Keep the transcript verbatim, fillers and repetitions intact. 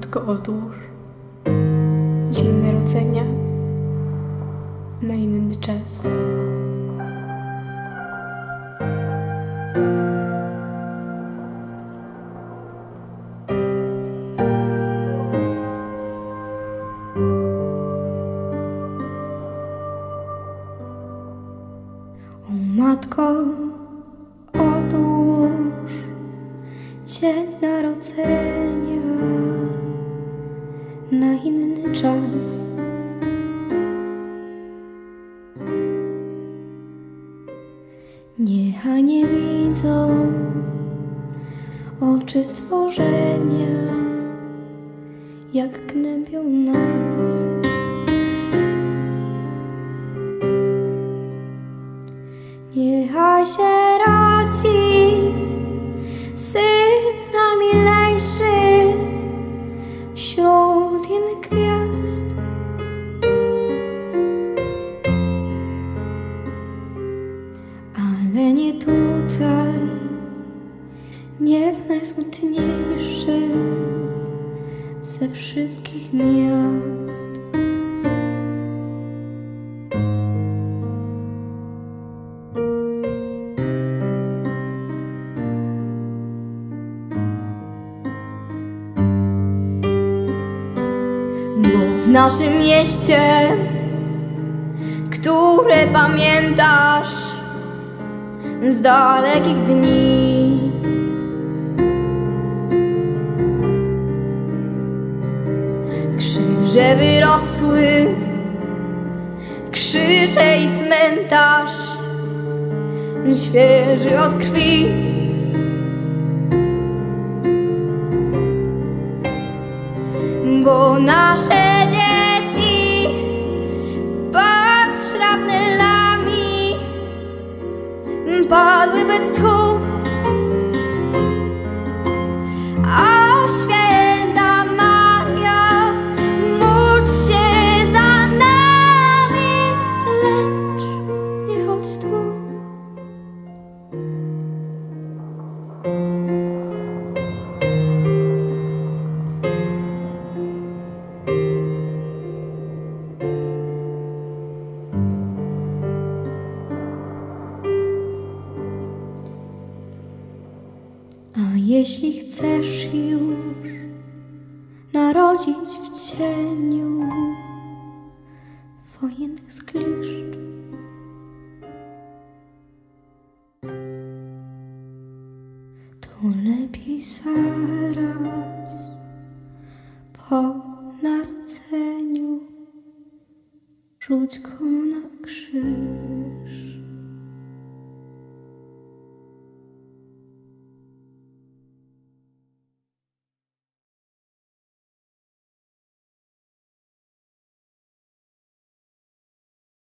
matko, odłóż dzień narodzenia na inny czas. O matko, odłóż dzień narodzenia na inny czas. Niechaj nie widzą oczy stworzenia, jak gnębią nas. Niechaj się rodzi Syn najmilejszy wśród innych gwiazd. Ale nie tutaj, nie w najsmutniejszym ze wszystkich miast. Bo w naszym mieście, które pamiętasz z dalekich dni, krzyże wyrosły, krzyże i cmentarz świeży od krwi. Bo nasze dzieci pod szrapnelami padły bez tchu. O święta Maria, módl się za nami, lecz nie chodź tu. A jeśli chcesz już narodzić w cieniu wojennych zgliszcz, to lepiej zaraz po narodzeniu rzuć go na krzyż.